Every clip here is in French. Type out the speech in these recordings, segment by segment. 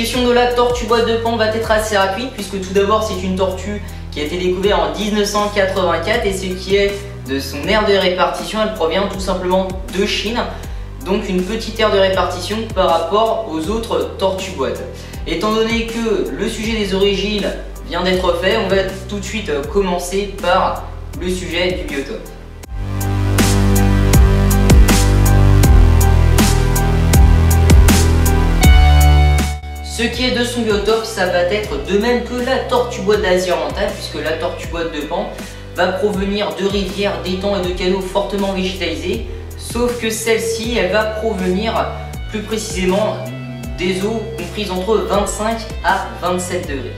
description de la tortue boîte de Pan va être assez rapide puisque tout d'abord c'est une tortue qui a été découverte en 1984 et ce qui est de son aire de répartition, elle provient tout simplement de Chine. Donc une petite aire de répartition par rapport aux autres tortues boîtes. Étant donné que le sujet des origines vient d'être fait, on va tout de suite commencer par le sujet du biotope. Ce qui est de son biotope, ça va être de même que la tortue boîte d'Asie orientale, puisque la tortue boîte de Pan va provenir de rivières, d'étangs et de canaux fortement végétalisés, sauf que celle-ci, elle va provenir plus précisément des eaux comprises entre 25 à 27 degrés.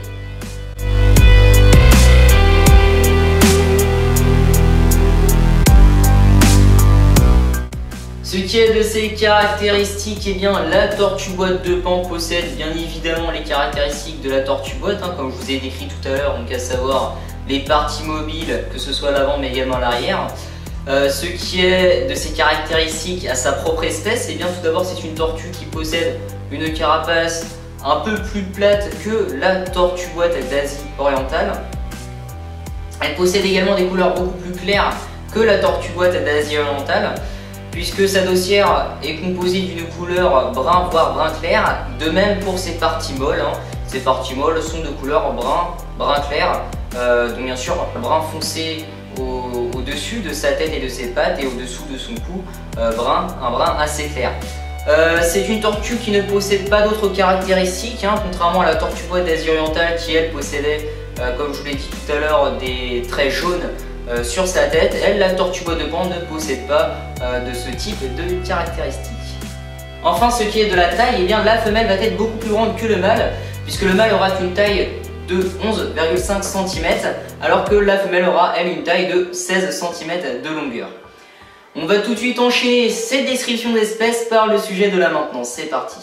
Ce qui est de ses caractéristiques, eh bien la tortue boîte de Pan possède bien évidemment les caractéristiques de la tortue boîte, comme je vous ai décrit tout à l'heure, donc à savoir les parties mobiles, que ce soit à l'avant mais également à l'arrière. Ce qui est de ses caractéristiques à sa propre espèce, eh bien tout d'abord c'est une tortue qui possède une carapace un peu plus plate que la tortue boîte d'Asie orientale. Elle possède également des couleurs beaucoup plus claires que la tortue boîte d'Asie orientale, puisque sa dossière est composée d'une couleur brun voire brun clair, de même pour ses parties molles. Ces parties molles sont de couleur brun clair, donc bien sûr brun foncé au-dessus de sa tête et de ses pattes et au-dessous de son cou, un brun assez clair. C'est une tortue qui ne possède pas d'autres caractéristiques, contrairement à la tortue boîte d'Asie orientale qui elle possédait, comme je vous l'ai dit tout à l'heure, des traits jaunes sur sa tête. Elle, la tortue boîte de Pan, ne possède pas de ce type de caractéristiques. Enfin, ce qui est de la taille, eh bien, la femelle va être beaucoup plus grande que le mâle, puisque le mâle aura une taille de 11,5 cm, alors que la femelle aura, elle, une taille de 16 cm de longueur. On va tout de suite enchaîner cette description d'espèces par le sujet de la maintenance. C'est parti.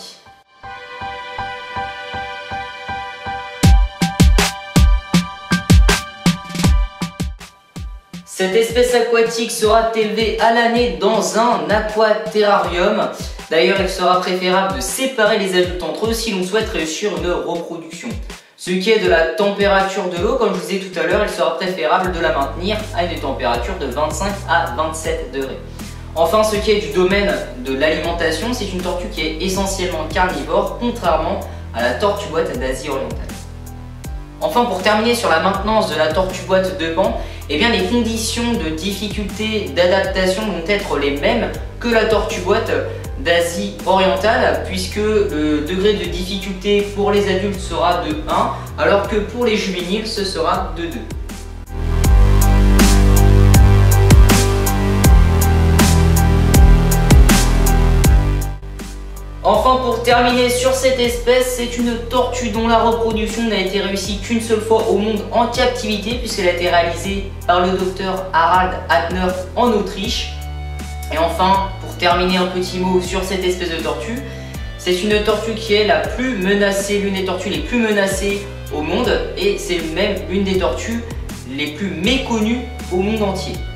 Cette espèce aquatique sera élevée à l'année dans un aquaterrarium. D'ailleurs, il sera préférable de séparer les adultes entre eux si l'on souhaite réussir une reproduction. Ce qui est de la température de l'eau, comme je vous disais tout à l'heure, il sera préférable de la maintenir à une température de 25 à 27 degrés. Enfin, ce qui est du domaine de l'alimentation, c'est une tortue qui est essentiellement carnivore, contrairement à la tortue boîte d'Asie orientale. Enfin, pour terminer sur la maintenance de la tortue boîte de Pan, eh bien, les conditions de difficulté d'adaptation vont être les mêmes que la tortue boîte d'Asie orientale, puisque le degré de difficulté pour les adultes sera de 1, alors que pour les juvéniles, ce sera de 2. Enfin, pour terminer sur cette espèce, c'est une tortue dont la reproduction n'a été réussie qu'une seule fois au monde en captivité, puisqu'elle a été réalisée par le docteur Harald Hattner en Autriche. Et enfin, pour terminer, un petit mot sur cette espèce de tortue. C'est une tortue qui est la plus menacée, l'une des tortues les plus menacées au monde, et c'est même l'une des tortues les plus méconnues au monde entier.